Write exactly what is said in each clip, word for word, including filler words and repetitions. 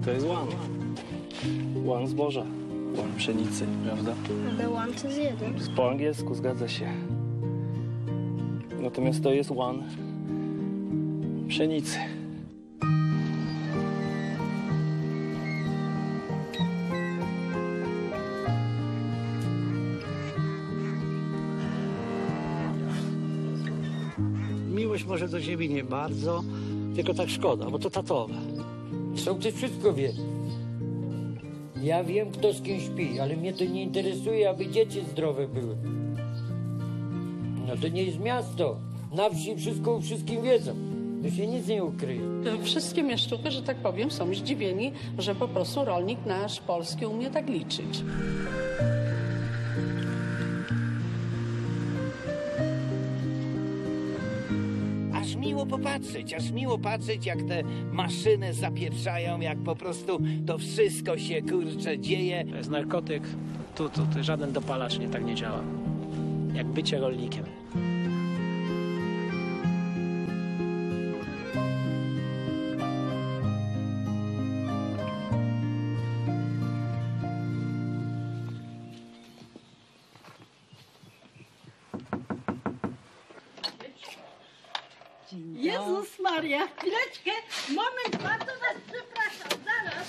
To jest łan. Łan zboża. Łan pszenicy, prawda? Ale łan to jest jeden. Po angielsku, zgadza się. Natomiast to jest łan pszenicy. Miłość może do ziemi nie bardzo, tylko tak szkoda, bo to tatowe. Sołtys wszystko wie. Ja wiem, kto z kim śpi, ale mnie to nie interesuje, aby dzieci zdrowe były. No to nie jest miasto. Na wsi wszystko o wszystkim wiedzą. To się nic nie ukryje. Wszystkie mieszczuchy, że tak powiem, są zdziwieni, że po prostu rolnik nasz polski umie tak liczyć. Aż miło popatrzeć, aż miło patrzeć, jak te maszyny zapieprzają, jak po prostu to wszystko się, kurczę, dzieje. To jest narkotyk. Tu, tu, tu żaden dopalacz nie tak nie działa. Jak bycie rolnikiem. Jezus Maria, chwileczkę, moment, bardzo was przepraszam, zaraz.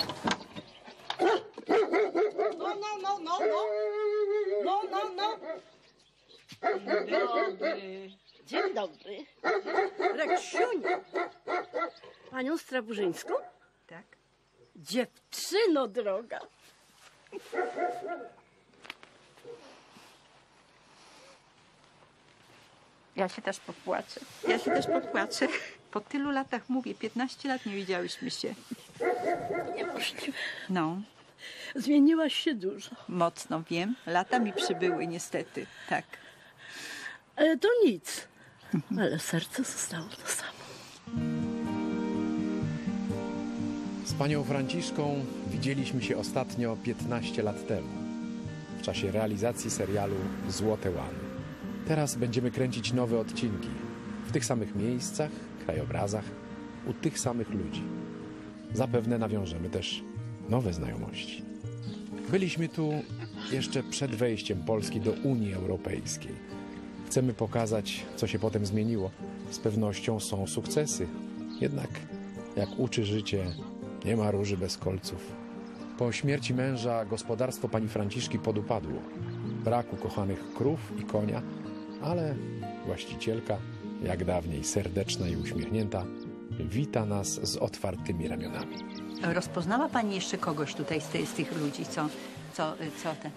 No, no, no, no, no, no, no, no. Dzień dobry. Dzień dobry. Reksiuniu. Panią Straburzyńską? Tak. Dziewczyno droga. Ja się też popłaczę. Ja się też popłaczę. Po tylu latach mówię, piętnaście lat nie widziałyśmy się. Niemożliwe. No. Zmieniłaś się dużo. Mocno wiem. Lata mi przybyły niestety. Tak. Ale to nic. Ale serce zostało to samo. Z panią Franciszką widzieliśmy się ostatnio piętnaście lat temu. W czasie realizacji serialu Złote Łany. Teraz będziemy kręcić nowe odcinki. W tych samych miejscach, krajobrazach, u tych samych ludzi. Zapewne nawiążemy też nowe znajomości. Byliśmy tu jeszcze przed wejściem Polski do Unii Europejskiej. Chcemy pokazać, co się potem zmieniło. Z pewnością są sukcesy. Jednak, jak uczy życie, nie ma róży bez kolców. Po śmierci męża gospodarstwo pani Franciszki podupadło. Brak ukochanych krów i konia, ale właścicielka, jak dawniej serdeczna i uśmiechnięta, wita nas z otwartymi ramionami. Rozpoznała pani jeszcze kogoś tutaj z, tej, z tych ludzi, co, co, co te...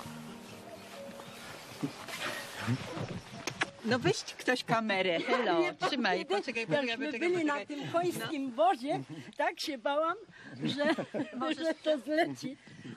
No weź ktoś kamerę. Hello, trzymaj, poczekaj, poczekaj, Jakśmy poczekaj, byli na poczekaj. tym końskim wozie, tak się bałam, że, że to zleci.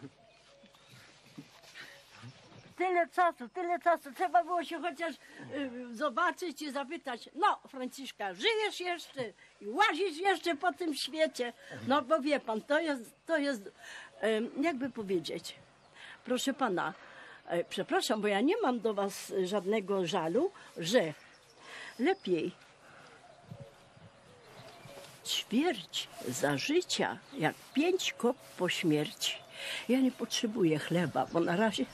Tyle czasu, tyle czasu. Trzeba było się chociaż y, zobaczyć i zapytać, no Franciszka, żyjesz jeszcze i łazisz jeszcze po tym świecie. No bo wie pan, to jest, to jest y, jakby powiedzieć, proszę pana, y, przepraszam, bo ja nie mam do was żadnego żalu, że lepiej ćwierć za życia, jak pięć kop po śmierci. Ja nie potrzebuję chleba, bo na razie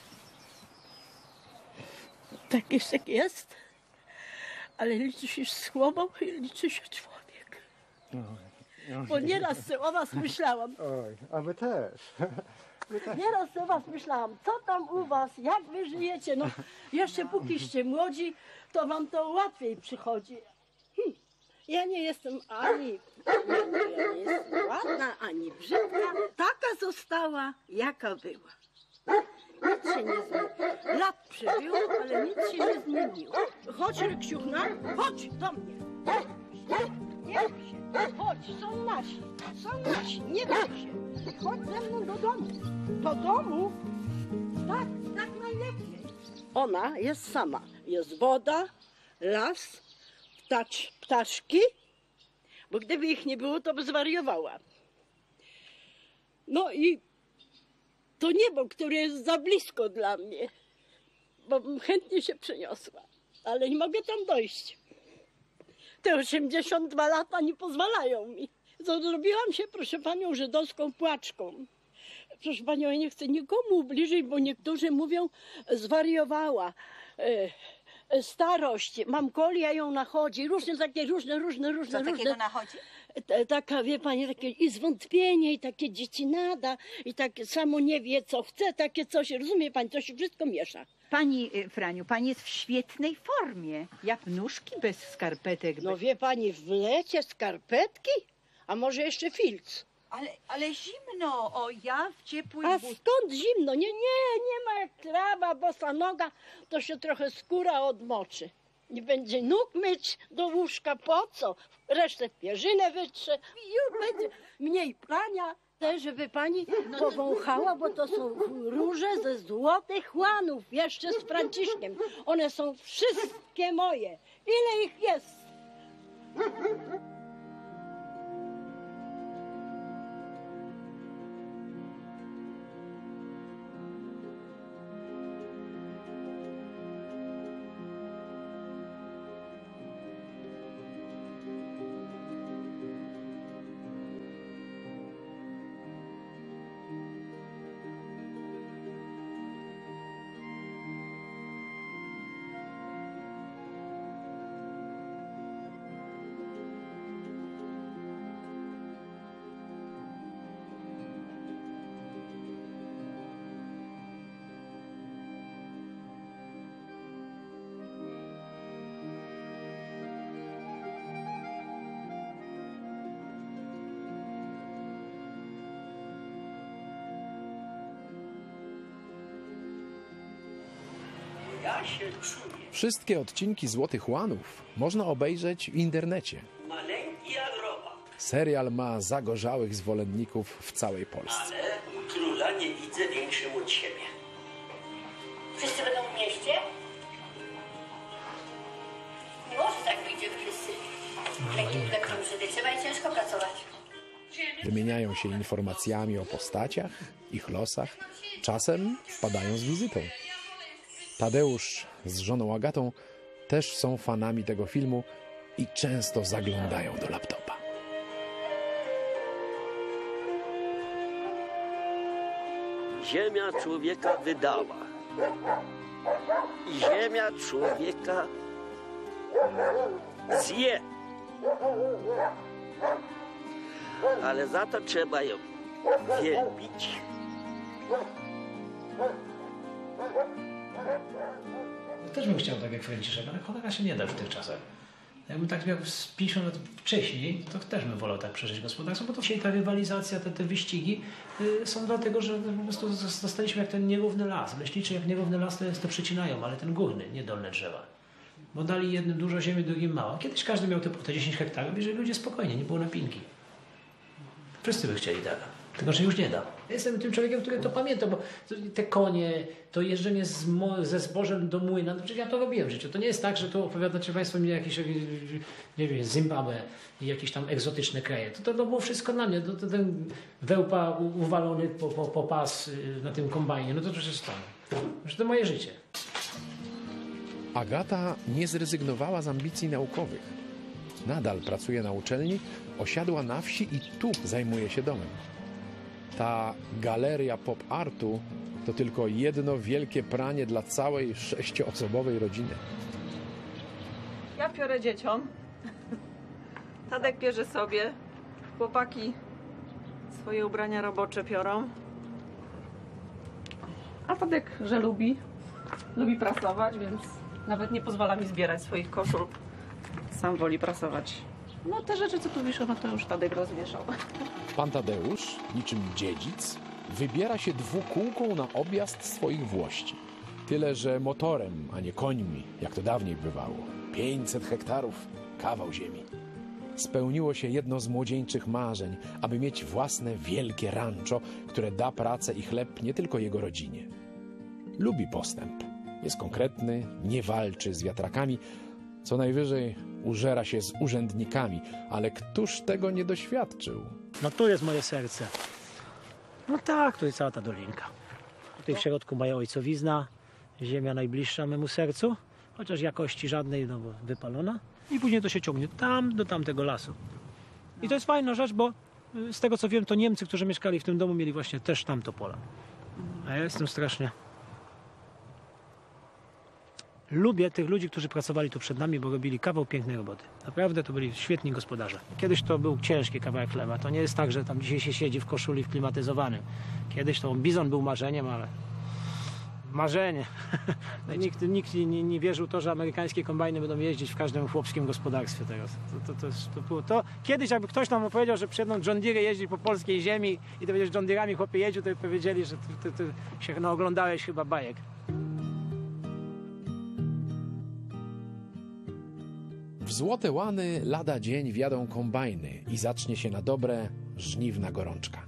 tak jest, jak jest, ale liczy się słowo i liczy się człowiek. Bo nieraz sobie o was myślałam. Oj, a my też. My też. Nieraz sobie o was myślałam, co tam u was, jak wy żyjecie. No, jeszcze pókiście młodzi, to wam to łatwiej przychodzi. Hm. Ja nie jestem ani ja nie jestem ładna, ani brzydka. Taka została, jaka była. Nic się nie zmieniło. Lat przebyło, ale nic się nie zmieniło. Chodź, Reksiuchna, chodź do mnie. Nie bój się, chodź, są nasi, są nasi, nie bój się. Chodź ze mną do domu. Do domu? Tak, tak najlepiej. Ona jest sama. Jest woda, las, ptacz, ptaszki, bo gdyby ich nie było, to by zwariowała. No i to niebo, które jest za blisko dla mnie, bo bym chętnie się przeniosła, ale nie mogę tam dojść. Te osiemdziesiąt dwa lata nie pozwalają mi. to zrobiłam się, proszę panią, żydowską płaczką. Proszę panią, ja nie chcę nikomu ubliżyć, bo niektórzy mówią, zwariowała. E, starość, mam kolia, ją nachodzi, różne takie, różne, różne, różne, Co różne. takiego nachodzi? Ta- Taka, wie pani, takie i zwątpienie, i takie dziecinada, i takie samo nie wie, co chce, takie coś, rozumie pani, to się wszystko miesza. Pani y, Franiu, pani jest w świetnej formie. Jak nóżki bez skarpetek. No bez... wie pani, w lecie skarpetki, a może jeszcze filc. ale, ale zimno, o ja w ciepłych A butach. skąd zimno? Nie, nie, nie ma jak trawa, bosa noga, to się trochę skóra odmoczy. Nie będzie nóg myć do łóżka, po co? Resztę w pierzynę wytrze i już będzie mniej prania. Też, żeby pani powąchała, bo to są róże ze złotych łanów, jeszcze z Franciszkiem. One są wszystkie moje. Ile ich jest? Ja się czuję Wszystkie odcinki Złotych Łanów można obejrzeć w internecie. maleńki jak robak, Serial ma zagorzałych zwolenników w całej Polsce. ale króla nie widzę większym od siebie. Wszyscy będą w mieście? Nie może tak być, że wszyscy w lekkim plektrum żydy. Trzeba i ciężko pracować. Wymieniają się informacjami o postaciach, ich losach. Czasem wpadają z wizytą. Tadeusz z żoną Agatą też są fanami tego filmu i często zaglądają do laptopa. Ziemia człowieka wydała i ziemia człowieka zje. Ale za to trzeba ją wielbić. Też bym chciał tak jak Franciszek, ale cholera się nie da w tych czasach. Jakbym tak miał z pięćdziesiąt lat wcześniej, to też bym wolał tak przeżyć gospodarstwo, bo to dzisiaj ta rywalizacja, te, te wyścigi y, są dlatego, że po prostu zostaliśmy jak ten nierówny las. Leśniczy jak nierówny las to, jest, to przecinają, ale ten górny, nie dolne drzewa. Bo dali jednym dużo ziemi, drugim mało. Kiedyś każdy miał te, te dziesięć hektarów i żyli ludzie spokojnie, nie było napinki. Wszyscy by chcieli tak. Tylko, że już nie da. Ja jestem tym człowiekiem, który to pamięta, bo te konie, to jeżdżenie z mo- ze zbożem do młyna, no przecież ja to robiłem w życiu. To nie jest tak, że tu opowiadacie Państwo mi jakieś, nie wiem, Zimbabwe i jakieś tam egzotyczne kraje. To, to, to było wszystko dla mnie. To, to ten wełpa u- uwalony po, po, po pas na tym kombajnie, no to przecież to, że to moje życie. Agata nie zrezygnowała z ambicji naukowych. Nadal pracuje na uczelni, osiadła na wsi i tu zajmuje się domem. Ta galeria pop-artu to tylko jedno wielkie pranie dla całej sześcioosobowej rodziny. Ja piorę dzieciom. Tadek bierze sobie. Chłopaki swoje ubrania robocze piorą. A Tadek, że lubi, lubi prasować, więc nawet nie pozwala mi zbierać swoich koszul. Sam woli prasować. No te rzeczy, co tu wiszą, no to już Tadek rozwieszał. Pan Tadeusz, niczym dziedzic, wybiera się dwukółką na objazd swoich włości. Tyle, że motorem, a nie końmi, jak to dawniej bywało. pięćset hektarów, kawał ziemi. Spełniło się jedno z młodzieńczych marzeń, aby mieć własne wielkie rancho, które da pracę i chleb nie tylko jego rodzinie. Lubi postęp. Jest konkretny, nie walczy z wiatrakami, co najwyżej użera się z urzędnikami, ale któż tego nie doświadczył? No tu jest moje serce. No tak, tu jest cała ta dolinka. Tutaj w środku moja ojcowizna, ziemia najbliższa memu sercu, chociaż jakości żadnej, no bo wypalona. I później to się ciągnie tam do tamtego lasu. I to jest fajna rzecz, bo y, z tego co wiem, to Niemcy, którzy mieszkali w tym domu, mieli właśnie też tamto pola. A ja jestem strasznie... Lubię tych ludzi, którzy pracowali tu przed nami, bo robili kawał pięknej roboty. Naprawdę to byli świetni gospodarze. Kiedyś to był ciężki kawałek chleba. To nie jest tak, że tam dzisiaj się siedzi w koszuli wklimatyzowanym. Kiedyś to bizon był marzeniem, ale... Marzenie. nikt nikt nie, nie wierzył to, że amerykańskie kombajny będą jeździć w każdym chłopskim gospodarstwie teraz. To, to, to, to, było to. Kiedyś jakby ktoś nam opowiedział, że przyjdą John Deere jeździć po polskiej ziemi i to będziesz John Deere'ami chłopie jeździł, to by powiedzieli, że ty, ty, ty się naoglądałeś chyba bajek. W Złote Łany lada dzień wjadą kombajny i zacznie się na dobre żniwna gorączka.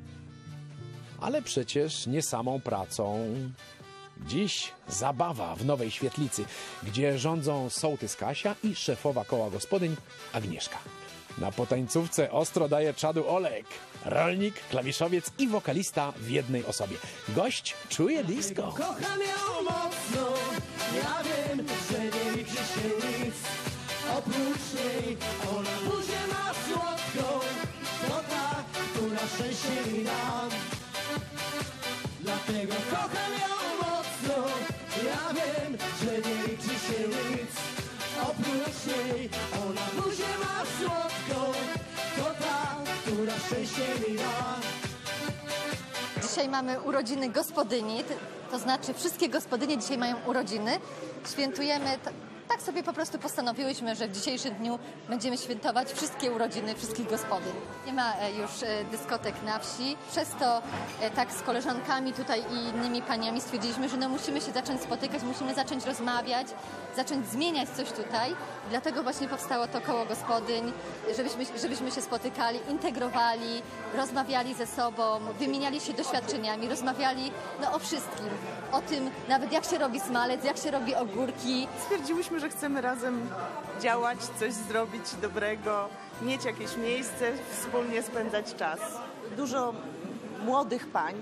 Ale przecież nie samą pracą. Dziś zabawa w Nowej Świetlicy, gdzie rządzą sołtys Kasia i szefowa koła gospodyń Agnieszka. Na potańcówce ostro daje czadu Olek, rolnik, klawiszowiec i wokalista w jednej osobie. Gość czuje disco. Kocham ją mocno, ja wiem, że nie liczy się nic oprócz niej. Ona buzię ma słodką, to ta, która szczęście mi da. Dlatego kocham ją mocno, ja wiem, że nie liczy się nic oprócz niej. Ona buzię ma słodką, to ta, która szczęście mi da. Dzisiaj mamy urodziny gospodyni, to znaczy wszystkie gospodynie dzisiaj mają urodziny. Świętujemy, tak sobie po prostu postanowiłyśmy, że w dzisiejszym dniu będziemy świętować wszystkie urodziny wszystkich gospodyń. Nie ma już dyskotek na wsi, przez to tak z koleżankami tutaj i innymi paniami stwierdziliśmy, że no musimy się zacząć spotykać, musimy zacząć rozmawiać, zacząć zmieniać coś tutaj. I dlatego właśnie powstało to koło gospodyń, żebyśmy, żebyśmy się spotykali, integrowali, rozmawiali ze sobą, wymieniali się doświadczeniami, rozmawiali no, o wszystkim. O tym nawet jak się robi smalec, jak się robi ogórki. Stwierdziłyśmy, że chcemy razem działać, coś zrobić dobrego, mieć jakieś miejsce, wspólnie spędzać czas. Dużo młodych pań,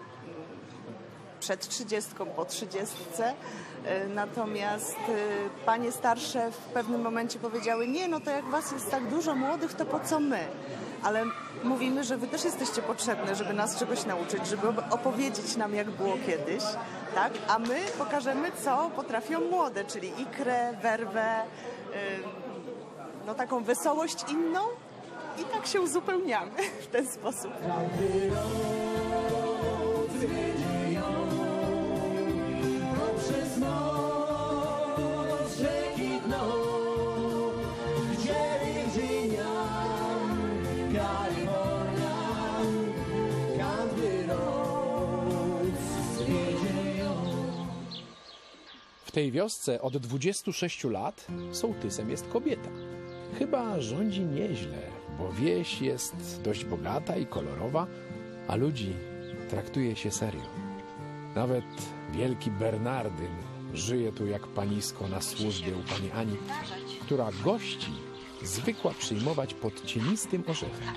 przed trzydziestką, po trzydziestce, natomiast panie starsze w pewnym momencie powiedziały, nie, no to jak was jest tak dużo młodych, to po co my? Ale mówimy, że wy też jesteście potrzebne, żeby nas czegoś nauczyć, żeby opowiedzieć nam, jak było kiedyś, tak? A my pokażemy, co potrafią młode, czyli ikrę, werwę, no taką wesołość inną i tak się uzupełniamy w ten sposób. W tej wiosce od dwudziestu sześciu lat sołtysem jest kobieta. Chyba rządzi nieźle, bo wieś jest dość bogata i kolorowa, a ludzi traktuje się serio. Nawet wielki Bernardyn żyje tu jak panisko na służbie u pani Ani, która gości zwykła przyjmować pod cienistym orzechem.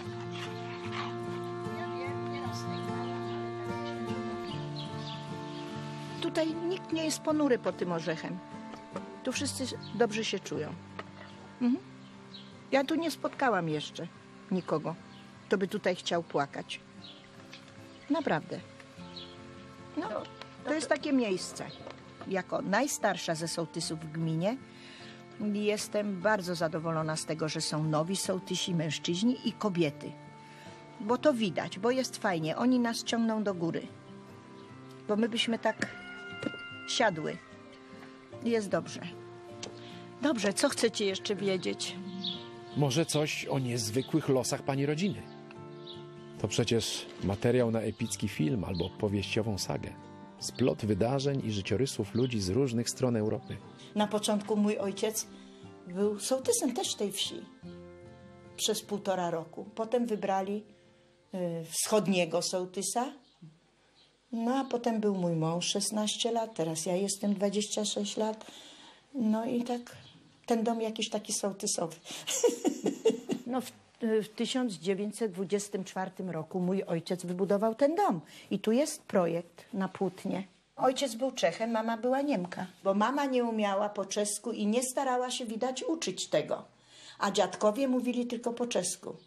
Tutaj nikt nie jest ponury pod tym orzechem. Tu wszyscy dobrze się czują. Mhm. Ja tu nie spotkałam jeszcze nikogo, kto by tutaj chciał płakać. Naprawdę. No, to jest takie miejsce. Jako najstarsza ze sołtysów w gminie jestem bardzo zadowolona z tego, że są nowi sołtysi, mężczyźni i kobiety. Bo to widać, bo jest fajnie. Oni nas ciągną do góry. Bo my byśmy tak siadły. Jest dobrze. Dobrze, co chcecie jeszcze wiedzieć? Może coś o niezwykłych losach pani rodziny? To przecież materiał na epicki film albo powieściową sagę. Splot wydarzeń i życiorysów ludzi z różnych stron Europy. Na początku mój ojciec był sołtysem też tej wsi. Przez półtora roku. Potem wybrali y, wschodniego sołtysa. No a potem był mój mąż szesnaście lat, teraz ja jestem dwadzieścia sześć lat. No i tak ten dom jakiś taki sołtysowy. No w, w tysiąc dziewięćset dwudziestym czwartym roku mój ojciec wybudował ten dom. I tu jest projekt na płótnie. Ojciec był Czechem, mama była Niemka. Bo mama nie umiała po czesku i nie starała się, widać, uczyć tego. A dziadkowie mówili tylko po czesku.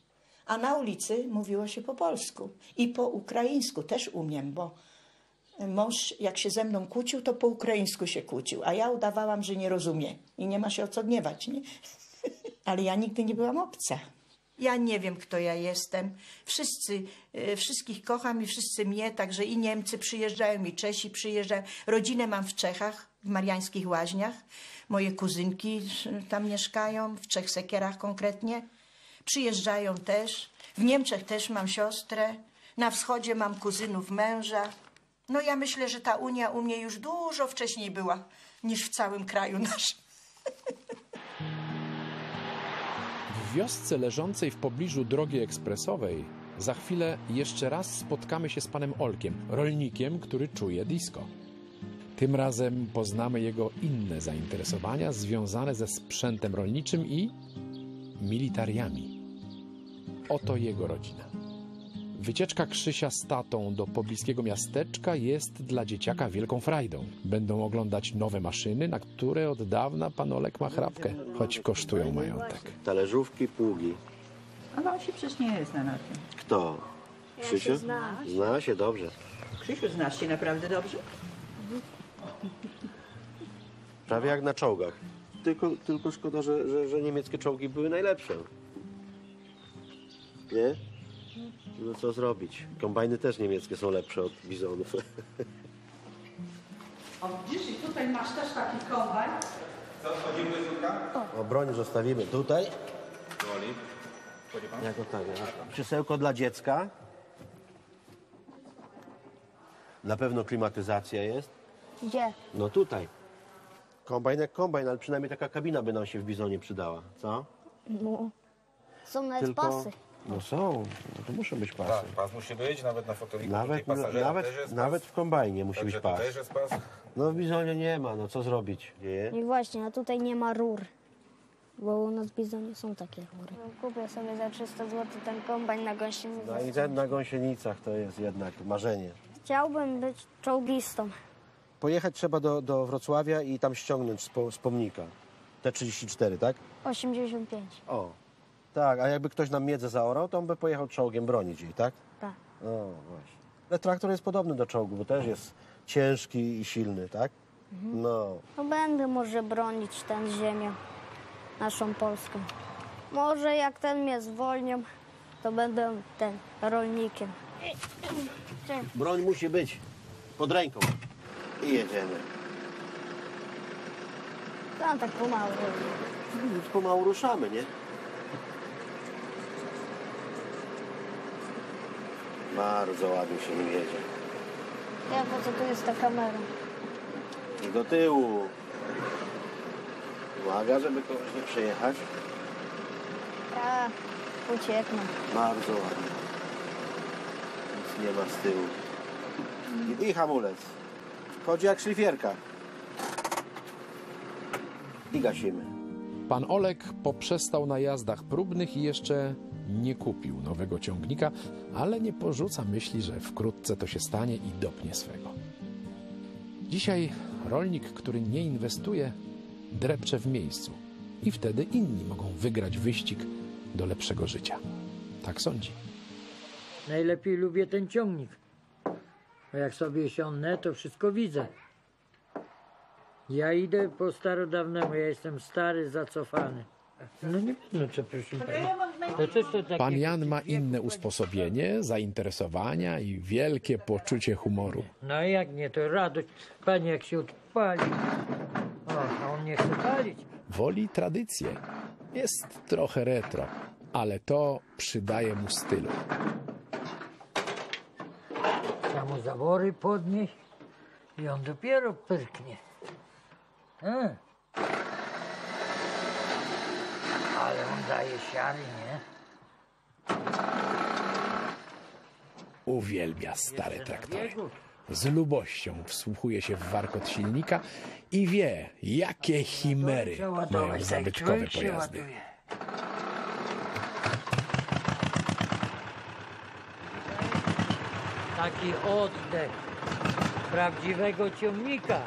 A na ulicy mówiło się po polsku i po ukraińsku też umiem, bo mąż jak się ze mną kłócił, to po ukraińsku się kłócił, a ja udawałam, że nie rozumie i nie ma się o co gniewać, nie? Ale ja nigdy nie byłam obca. Ja nie wiem, kto ja jestem. Wszyscy, e, wszystkich kocham i wszyscy mnie, także i Niemcy przyjeżdżają, i Czesi przyjeżdżają. Rodzinę mam w Czechach, w Mariańskich Łaźniach. Moje kuzynki tam mieszkają, w Trzech Sekierach konkretnie. Przyjeżdżają też. W Niemczech też mam siostrę. Na wschodzie mam kuzynów męża. No ja myślę, że ta Unia u mnie już dużo wcześniej była niż w całym kraju naszym. W wiosce leżącej w pobliżu drogi ekspresowej za chwilę jeszcze raz spotkamy się z panem Olkiem, rolnikiem, który czuje disco. Tym razem poznamy jego inne zainteresowania związane ze sprzętem rolniczym i militariami. Oto jego rodzina. Wycieczka Krzysia z tatą do pobliskiego miasteczka jest dla dzieciaka wielką frajdą. Będą oglądać nowe maszyny, na które od dawna pan Olek ma chrapkę, choć kosztują majątek. Talerzówki, pługi. Ale on się przecież nie zna na tym. Kto? Krzysiu? Zna się dobrze. Krzysiu, znasz się naprawdę dobrze? Prawie jak na czołgach. Tylko, tylko szkoda, że, że, że niemieckie czołgi były najlepsze. Nie? No co zrobić? Kombajny też niemieckie są lepsze od bizonów. O, widzisz, i tutaj masz też taki kombajn. Co, wchodzimy do środka? O, broń zostawimy tutaj. Jako tak, krzesełko dla dziecka. Na pewno klimatyzacja jest. Gdzie? No tutaj. Kombajn jak kombajn, ale przynajmniej taka kabina by nam się w bizonie przydała, co? No. Są nawet Tylko... pasy. No są, no to muszą być pasy. Tak, pas musi być, nawet na foteliku. Nawet, pasażera nawet, też jest nawet pas. w kombajnie musi Także być pas. też jest pas. No w bizonie nie ma, no co zrobić? Nie? I właśnie, a tutaj nie ma rur. Bo u nas w Bizonie są takie rury. Kupię sobie za trzysta złotych ten kombajn na gąsienicę. No i ten na gąsienicach to jest jednak marzenie. Chciałbym być czołgistą. Pojechać trzeba do, do Wrocławia i tam ściągnąć z, po, z pomnika. T trzydzieści cztery, tak? osiemdziesiąt pięć. O, tak, a jakby ktoś nam miedzę zaorał, to on by pojechał czołgiem bronić jej, tak? Tak. No właśnie. Ale traktor jest podobny do czołgu, bo też jest ciężki i silny, tak? Mhm. No. No będę może bronić tę ziemię, naszą Polską. Może jak ten mnie zwolnią, to będę ten rolnikiem. Broń musi być pod ręką. I jedziemy. Tam tak pomału. Pomału ruszamy, nie? Bardzo ładnie się nim jedzie. Ja po co tu jest ta kamera? I do tyłu. Uwaga, żeby kogoś nie przejechać. A, ucieknę. Bardzo ładnie. Nic nie ma z tyłu. I, i hamulec. Chodzi jak szlifierka. I gasimy. Pan Olek poprzestał na jazdach próbnych i jeszcze nie kupił nowego ciągnika, ale nie porzuca myśli, że wkrótce to się stanie i dopnie swego. Dzisiaj rolnik, który nie inwestuje, drepcze w miejscu i wtedy inni mogą wygrać wyścig do lepszego życia. Tak sądzi. Najlepiej lubię ten ciągnik. Bo jak sobie siądę, to wszystko widzę. Ja idę po starodawnemu, ja jestem stary, zacofany. No nie no co proszę pana. To coś to takie... Pan Jan ma inne usposobienie, zainteresowania i wielkie poczucie humoru. No jak nie, to radość. Panie, jak się odpali. O, a on nie chce palić. Woli tradycję. Jest trochę retro, ale to przydaje mu stylu. Samo zawory podnieść i on dopiero pyrknie. Hmm. Ale on daje siary, nie? Uwielbia stare traktory. Z lubością wsłuchuje się w warkot silnika i wie, jakie chimery mają zabytkowe pojazdy. Taki oddech prawdziwego ciągnika.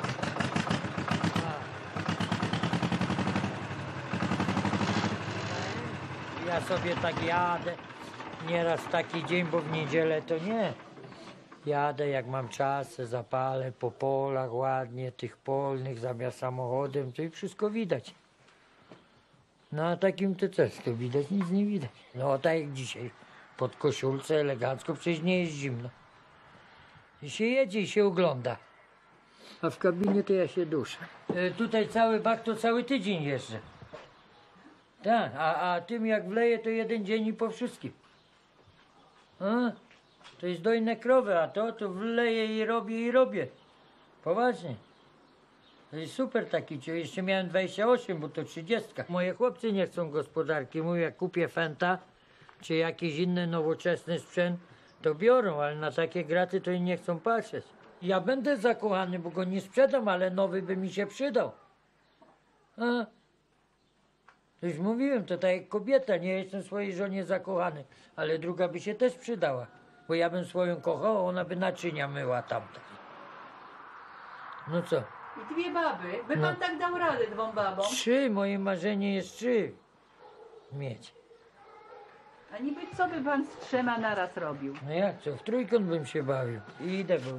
Ja sobie tak jadę, Nieraz taki dzień, bo w niedzielę to nie. Jadę jak mam czas, se zapalę po polach ładnie, tych polnych, zamiast samochodem, to i wszystko widać. No a takim to też to widać, nic nie widać. No tak jak dzisiaj, pod koszulce elegancko, przecież nie jest zimno. I się jedzie i się ogląda. A w kabinie to ja się duszę. E, tutaj cały bak to cały tydzień jeżdżę. Tak, a, a tym jak wleję to jeden dzień i po wszystkim. A, to jest dojne krowy, a to to wleję i robię i robię. Poważnie. To jest super taki, jeszcze miałem dwadzieścia osiem, bo to trzydziestka. Moje chłopcy nie chcą gospodarki, mówią jak kupię Fenta, czy jakiś inny nowoczesny sprzęt, to biorą, ale na takie graty to i nie chcą patrzeć. Ja będę zakochany, bo go nie sprzedam, ale nowy by mi się przydał. A? Już mówiłem, to tak jak kobieta, nie jestem swojej żonie zakochany, ale druga by się też przydała. Bo ja bym swoją kochał, a ona by naczynia myła tamta. No co? I dwie baby. By No. pan tak dał radę dwom babom? Trzy, moje marzenie jest trzy mieć. A niby co by pan z trzema naraz robił? No jak co, w trójkąt bym się bawił. I idę, bo...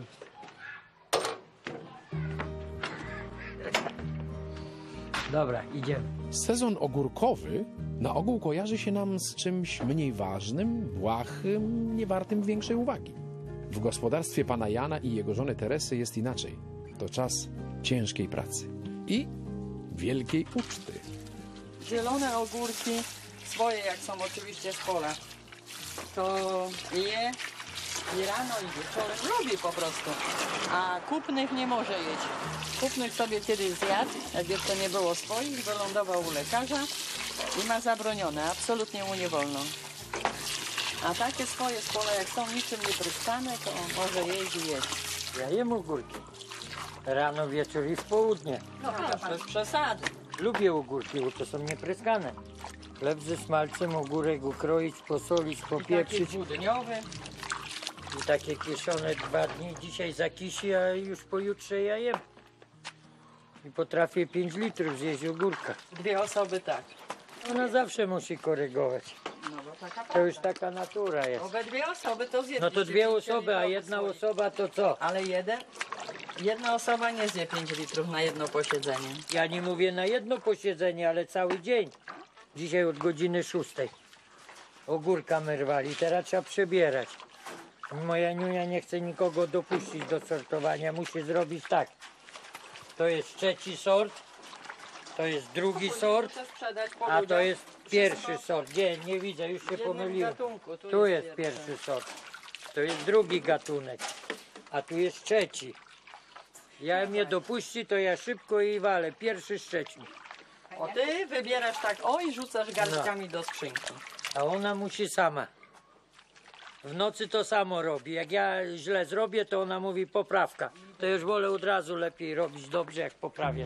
Dobra, idziemy. Sezon ogórkowy na ogół kojarzy się nam z czymś mniej ważnym, błahym, niewartym większej uwagi. W gospodarstwie pana Jana i jego żony Teresy jest inaczej. To czas ciężkiej pracy i wielkiej uczty. Zielone ogórki, swoje jak są oczywiście z pola, to je i rano i wieczorem lubi po prostu, a kupnych nie może jeść. Kupnych sobie kiedyś zjadł, jak jeszcze nie było swoich, wylądował u lekarza i ma zabronione, absolutnie mu nie wolno. A takie swoje z pola jak są niczym nie pryskane, to może jeść i jeść. Ja jem ogórki. Rano, wieczór i w południe. No to bez przesady. Lubię ogórki, bo to są niepryskane. Chleb ze smalcem, ogórek ukroić, posolić, I taki popieprzyć. dwudniowy. I takie kieszone dwa dni. Dzisiaj zakisi, a już pojutrze ja jem. I potrafię pięć litrów zjeść ogórka. Dwie osoby tak. Ona zawsze musi korygować. No bo taka To już taka natura jest. Obydwie osoby to zje. No to dwie osoby, a jedna osoba to co? Ale jeden, jedna osoba nie zje pięć litrów na jedno posiedzenie. Ja nie mówię na jedno posiedzenie, ale cały dzień. Dzisiaj od godziny szóstej. Ogórka my rwali, teraz trzeba przebierać. Moja niunia nie chce nikogo dopuścić do sortowania. Musi zrobić tak. To jest trzeci sort, to jest drugi sort, a to jest pierwszy sort. Nie, nie widzę, już się pomyliłem. Tu jest pierwszy sort, to jest drugi gatunek, a tu jest trzeci. Ja mnie dopuści, to ja szybko jej walę. Pierwszy szczecin. O ty wybierasz tak o i rzucasz garnkami do skrzynki. A ona musi sama. W nocy to samo robi. Jak ja źle zrobię, to ona mówi poprawka. To już wolę od razu lepiej robić dobrze, jak poprawiać.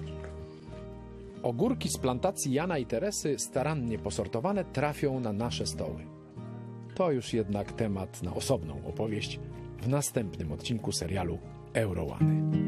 Ogórki z plantacji Jana i Teresy, starannie posortowane, trafią na nasze stoły. To już jednak temat na osobną opowieść w następnym odcinku serialu Eurołany.